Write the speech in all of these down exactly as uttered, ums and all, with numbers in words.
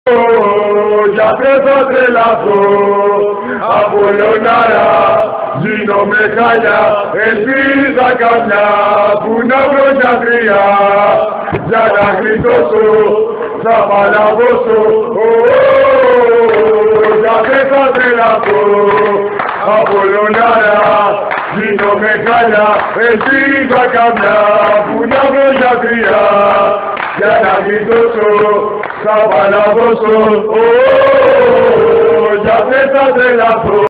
Γιατί θα τρελαθώ, Απολλωνάρα, γίνομαι χάλια, ελπίζα καμιά που να βρω γιατρία, για να γλιτώσω, θα παλαβώσω, γιατί θα τρελαθώ, Απολλωνάρα, γίνομαι χάλια, ελπίζα καμιά που να βρω γιατρία, για να γλιτώσω, θα παλαβώσω, γιατί θα τρελαθώ.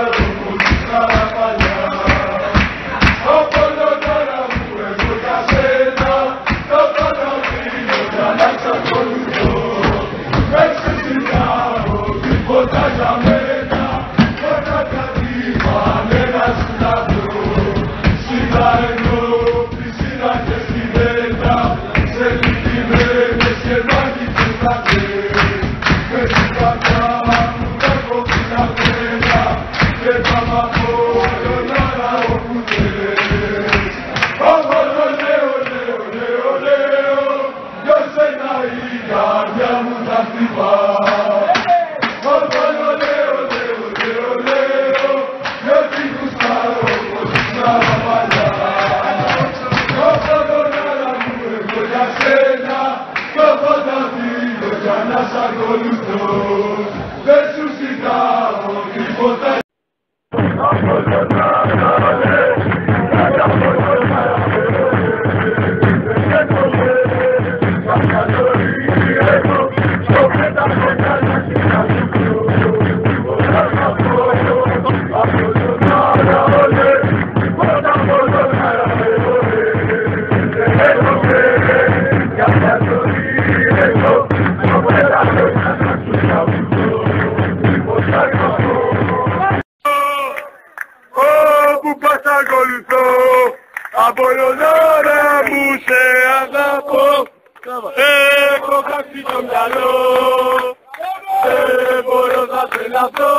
Απολλωνάρα μου σε αγαπώ, έχω χάσει το μυαλό, δεν μπορώ να τρελαθώ,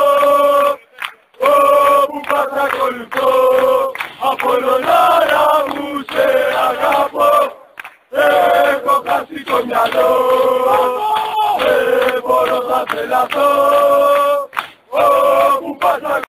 όπου πας ακολουθώ. Απολλωνάρα μου σε αγαπώ, έχω χάσει το μυαλό, δεν μπορώ να τρελαθώ, όπου πας ακολουθώ.